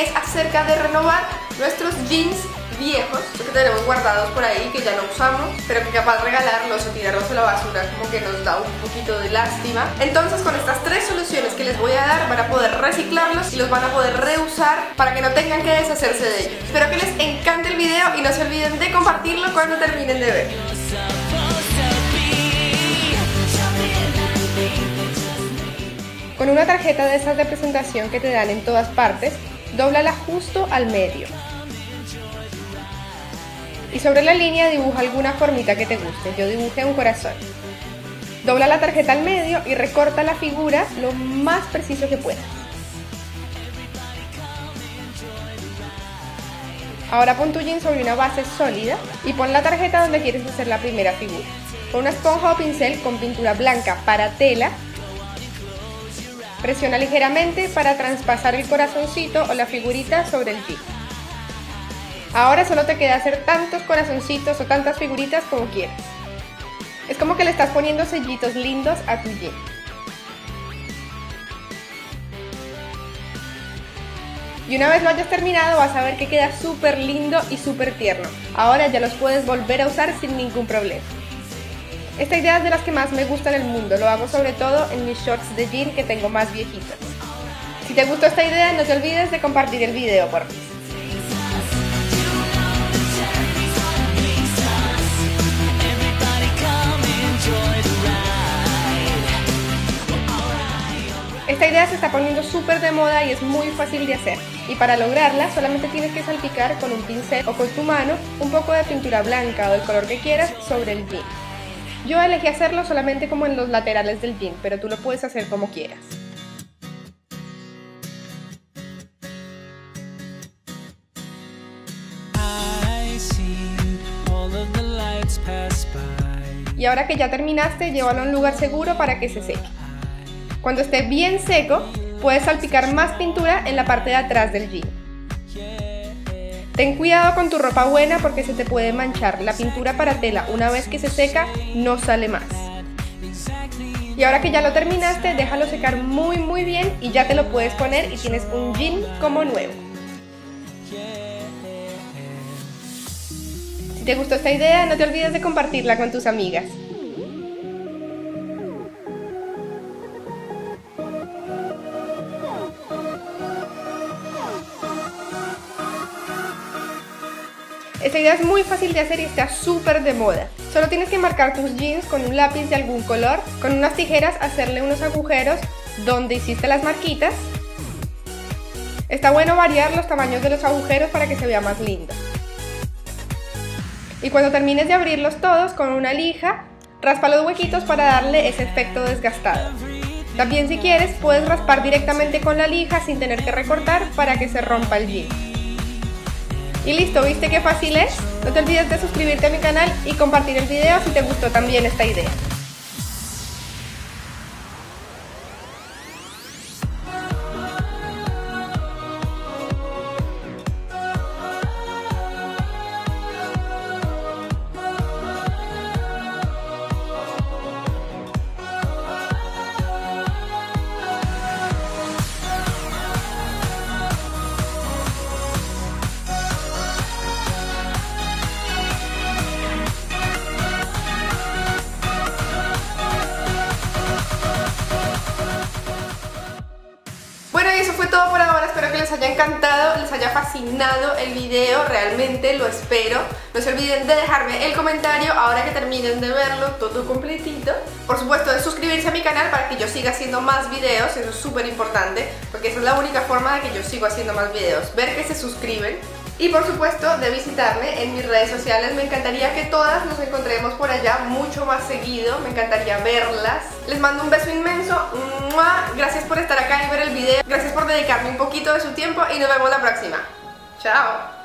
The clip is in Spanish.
es acerca de renovar nuestros jeans viejos, que tenemos guardados por ahí, que ya no usamos, pero que capaz regalarlos o tirarlos a la basura como que nos da un poquito de lástima. Entonces con estas 3 soluciones que les voy a dar van a poder reciclarlos y los van a poder reusar para que no tengan que deshacerse de ellos. Espero que les encante el video y no se olviden de compartirlo cuando terminen de ver. Con una tarjeta de esas de presentación que te dan en todas partes, dóblala justo al medio. Y sobre la línea dibuja alguna formita que te guste. Yo dibujé un corazón. Dobla la tarjeta al medio y recorta la figura lo más preciso que puedas. Ahora pon tu jean sobre una base sólida y pon la tarjeta donde quieres hacer la primera figura. Con una esponja o pincel con pintura blanca para tela, presiona ligeramente para traspasar el corazoncito o la figurita sobre el jean. Ahora solo te queda hacer tantos corazoncitos o tantas figuritas como quieras. Es como que le estás poniendo sellitos lindos a tu jean. Y una vez lo hayas terminado vas a ver que queda súper lindo y súper tierno. Ahora ya los puedes volver a usar sin ningún problema. Esta idea es de las que más me gusta en el mundo. Lo hago sobre todo en mis shorts de jean que tengo más viejitos. Si te gustó esta idea no te olvides de compartir el video por favor. Esta idea se está poniendo súper de moda y es muy fácil de hacer. Y para lograrla solamente tienes que salpicar con un pincel o con tu mano un poco de pintura blanca o del color que quieras sobre el jean. Yo elegí hacerlo solamente como en los laterales del jean, pero tú lo puedes hacer como quieras. Y ahora que ya terminaste, llévalo a un lugar seguro para que se seque. Cuando esté bien seco, puedes salpicar más pintura en la parte de atrás del jean. Ten cuidado con tu ropa buena porque se te puede manchar. La pintura para tela, una vez que se seca, no sale más. Y ahora que ya lo terminaste, déjalo secar muy bien y ya te lo puedes poner y tienes un jean como nuevo. Si te gustó esta idea, no te olvides de compartirla con tus amigas. Esta idea es muy fácil de hacer y está súper de moda. Solo tienes que marcar tus jeans con un lápiz de algún color, con unas tijeras hacerle unos agujeros donde hiciste las marquitas. Está bueno variar los tamaños de los agujeros para que se vea más lindo. Y cuando termines de abrirlos todos con una lija, raspa los huequitos para darle ese efecto desgastado. También si quieres puedes raspar directamente con la lija sin tener que recortar para que se rompa el jean. Y listo, ¿viste qué fácil es? No te olvides de suscribirte a mi canal y compartir el video si te gustó también esta idea. Bueno, y eso fue todo por ahora, espero que les haya encantado, les haya fascinado el video, realmente lo espero. No se olviden de dejarme el comentario ahora que terminen de verlo todo completito. Por supuesto de suscribirse a mi canal para que yo siga haciendo más videos, eso es súper importante, porque esa es la única forma de que yo siga haciendo más videos, ver que se suscriben. Y por supuesto de visitarme en mis redes sociales, me encantaría que todas nos encontremos por allá mucho más seguido, me encantaría verlas. Les mando un beso inmenso, ¡mua! Gracias por estar acá y ver el video, gracias por dedicarme un poquito de su tiempo y nos vemos la próxima. ¡Chao!